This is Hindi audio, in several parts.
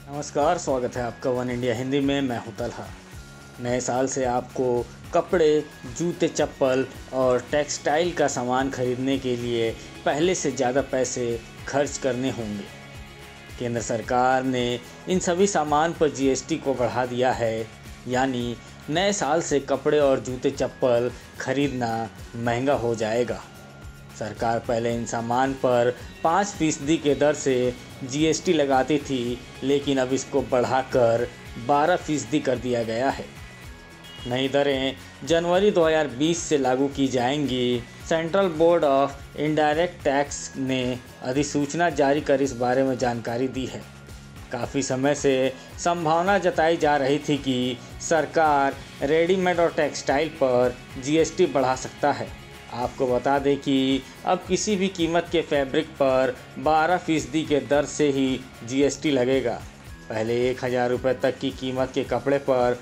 नमस्कार, स्वागत है आपका वन इंडिया हिंदी में। मैं हूं तलहा। नए साल से आपको कपड़े, जूते, चप्पल और टेक्सटाइल का सामान खरीदने के लिए पहले से ज़्यादा पैसे खर्च करने होंगे। केंद्र सरकार ने इन सभी सामान पर जीएसटी को बढ़ा दिया है, यानी नए साल से कपड़े और जूते, चप्पल खरीदना महंगा हो जाएगा। सरकार पहले इन सामान पर 5% के दर से जीएसटी लगाती थी, लेकिन अब इसको बढ़ाकर 12% कर दिया गया है। नई दरें जनवरी 2020 से लागू की जाएंगी। Central board of indirect tax ने अधिसूचना जारी कर इस बारे में जानकारी दी है। काफ़ी समय से संभावना जताई जा रही थी कि सरकार रेडीमेड और टेक्सटाइल पर जीएसटी बढ़ा सकता है। आपको बता दें कि अब किसी भी कीमत के फैब्रिक पर 12% के दर से ही जीएसटी लगेगा। पहले 1000 रुपये तक की कीमत के कपड़े पर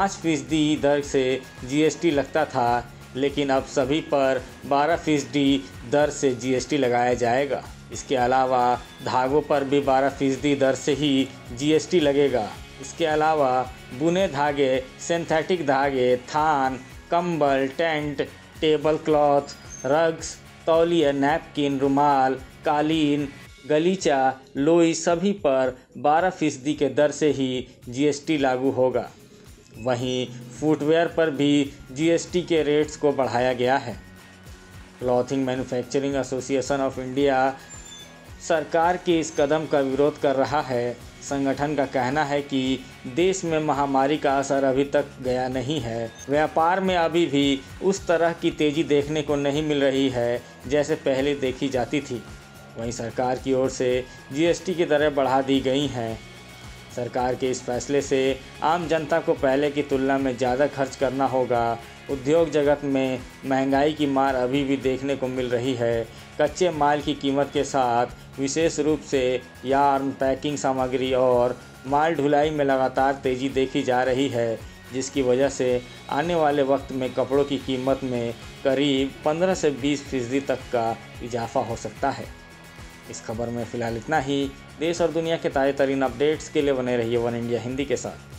5% दर से जीएसटी लगता था, लेकिन अब सभी पर 12% दर से जीएसटी लगाया जाएगा। इसके अलावा धागों पर भी 12% दर से ही जीएसटी लगेगा। इसके अलावा बुने धागे, सिंथेटिक धागे, थान, कंबल, टेंट, टेबल क्लॉथ, रग्स, तौलिया, नैपकिन, रुमाल, कालीन, गलीचा, लोई सभी पर 12% के दर से ही जीएसटी लागू होगा। वहीं फुटवेयर पर भी जीएसटी के रेट्स को बढ़ाया गया है। Clothing manufacturing association of India सरकार के इस कदम का विरोध कर रहा है। संगठन का कहना है कि देश में महामारी का असर अभी तक गया नहीं है। व्यापार में अभी भी उस तरह की तेज़ी देखने को नहीं मिल रही है जैसे पहले देखी जाती थी। वहीं सरकार की ओर से जीएसटी की दरें बढ़ा दी गई हैं। सरकार के इस फैसले से आम जनता को पहले की तुलना में ज़्यादा खर्च करना होगा। उद्योग जगत में महंगाई की मार अभी भी देखने को मिल रही है। कच्चे माल की कीमत के साथ विशेष रूप से यार्न, पैकिंग सामग्री और माल ढुलाई में लगातार तेज़ी देखी जा रही है, जिसकी वजह से आने वाले वक्त में कपड़ों की कीमत में करीब 15 से 20% तक का इजाफा हो सकता है। इस खबर में फ़िलहाल इतना ही। देश और दुनिया के ताज़ा तरीन अपडेट्स के लिए बने रहिए वन इंडिया हिंदी के साथ।